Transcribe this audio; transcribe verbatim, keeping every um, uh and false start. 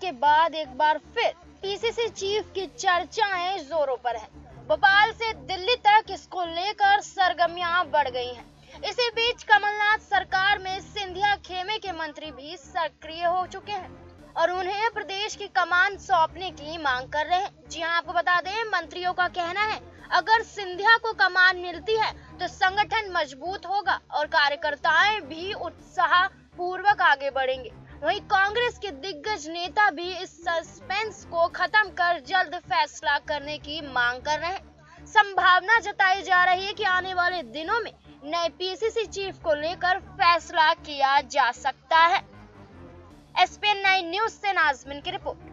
के बाद एक बार फिर पीसीसी चीफ की चर्चाएं जोरों पर है। भोपाल से दिल्ली तक इसको लेकर सरगर्मियां बढ़ गई हैं। इसी बीच कमलनाथ सरकार में सिंधिया खेमे के मंत्री भी सक्रिय हो चुके हैं और उन्हें प्रदेश की कमान सौंपने की मांग कर रहे हैं। जी हां, आपको बता दें, मंत्रियों का कहना है अगर सिंधिया को कमान मिलती है तो संगठन मजबूत होगा और कार्यकर्ताएं भी उत्साह पूर्वक आगे बढ़ेंगे। वहीं कांग्रेस के दिग्गज नेता भी इस सस्पेंस को खत्म कर जल्द फैसला करने की मांग कर रहे हैं। संभावना जताई जा रही है कि आने वाले दिनों में नए पीसीसी चीफ को लेकर फैसला किया जा सकता है। एसपीएन नाइन न्यूज से नाजमिन की रिपोर्ट।